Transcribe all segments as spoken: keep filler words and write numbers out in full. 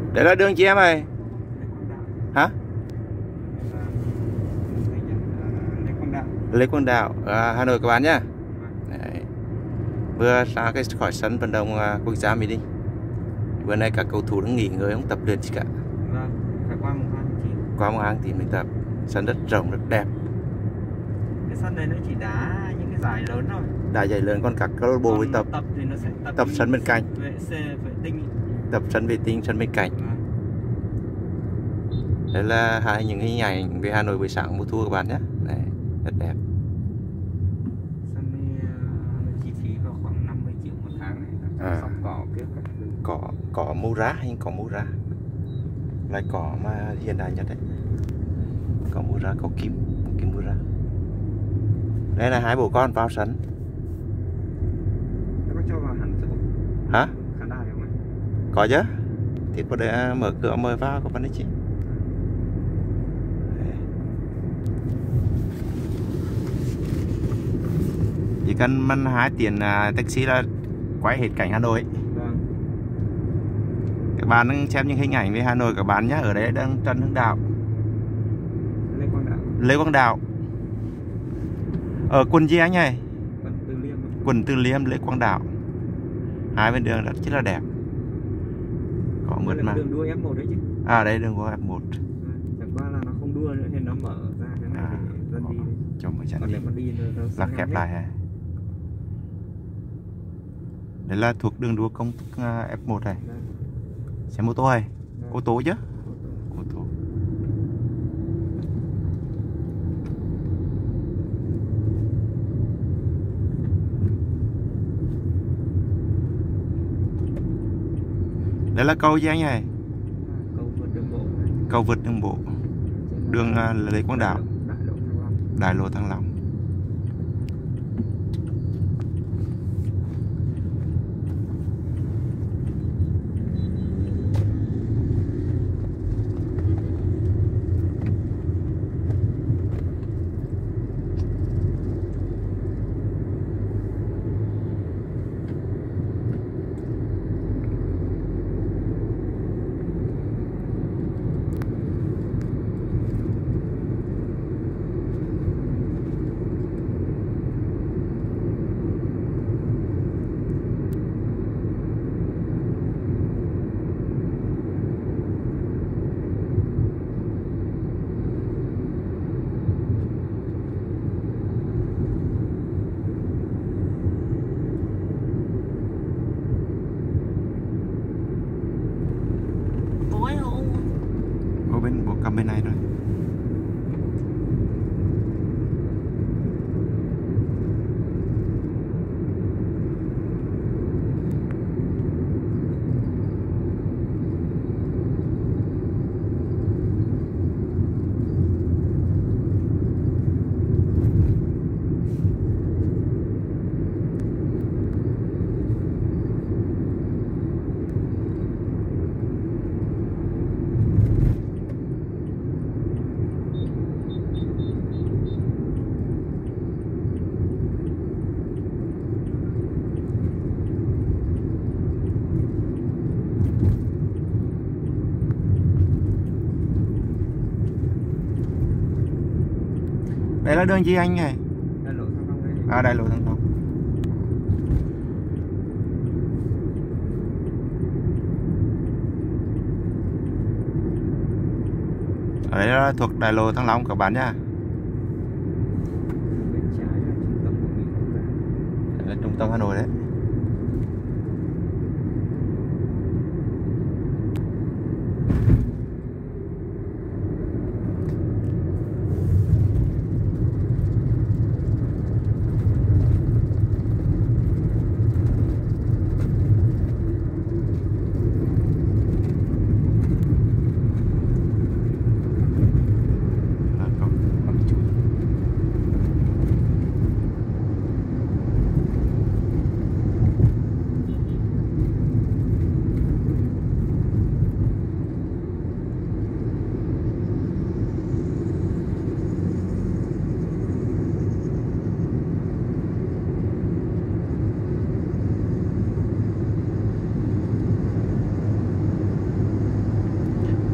Đấy là đường chị em ơi. Hả? Lê Quang Đạo, à, Hà Nội các bạn nhá. Đấy. Vừa ra cái khỏi sân vận động uh, quốc gia mình đi. Bữa nay các cầu thủ đang nghỉ ngơi không tập luyện gì cả. Vâng, phải qua mùng hai tháng chín. Qua mùng hai tháng chín mình tập. Sân rất rộng, rất đẹp. Cái sân này nó chỉ đá những cái giải lớn thôi. Đá giải lớn, còn các câu lạc bộ với tập tập thì nó sẽ tập, tập sân bên cạnh. Vệ C, vệ tinh. Tập sân vệ tinh, sân bên cạnh. Vâng. Đấy là hai những hình ảnh về Hà Nội buổi sáng mùa thu các bạn nhé. Đấy, rất đẹp. Sân này uh, chi phí vào khoảng năm mươi triệu một tháng này. À. Sóc cỏ kia các thứ. Cỏ, cỏ màu rá hay cỏ màu rá? Là cỏ mà hiện đại nhất đấy. Cỏ màu rá, cỏ kim, kim màu rá. Đây là hai bố con vào sân. Nó có cho vào hẳn chỗ Hả? khán đài không anh? Có chứ. Thì có để mở cửa mời vào có vấn đề chứ. Chỉ cần măn hai tiền uh, taxi là quay hết cảnh Hà Nội. Vâng. Các bạn đang xem những hình ảnh về Hà Nội các bạn nhé. Ở đây đang Trần Hưng Đạo, Lê Quang Đạo. Lê Quang Đạo. Ở quận gì anh ơi? Quận Từ Liêm. Quận Từ Liêm, Lê Quang Đạo. Hai bên đường rất là đẹp. Có mượt mà. Đường đua F một đấy chứ. À đây đường đua F một. À, chẳng qua là nó không đua nữa nên nó mở ra cái này À, để dân đi. cho mọi dân Còn đi. nếu mà đi nó, nó Là khép lại hả? Đấy là thuộc đường đua công thức F một này. Vâng. Xe mô tô hay? Vâng. Ô tô chứ? Ô tô. Đấy là cầu gì anh ơi? Cầu vượt đường bộ. Cầu vượt đường bộ. Đường uh, Lê Quang Đạo. Đại lộ Thăng Long. Đại lộ Thăng Long. Ở bên bộ cầm bên này rồi. Đây là đường gì anh này? Đại lộ Thăng Long đấy. À đại lộ Thăng Long. Ở đây là thuộc đại lộ Thăng Long các bạn nhá. Bên trái là trung tâm của Mỹ Quốc gia. Đây là trung tâm Hà Nội đấy.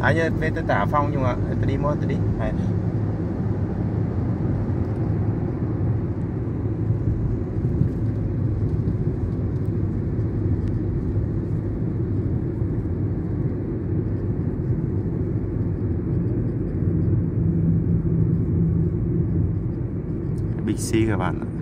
Anh về tới tả phong nhưng mà tôi đi mua tôi đi. Hay. Big C các bạn ạ.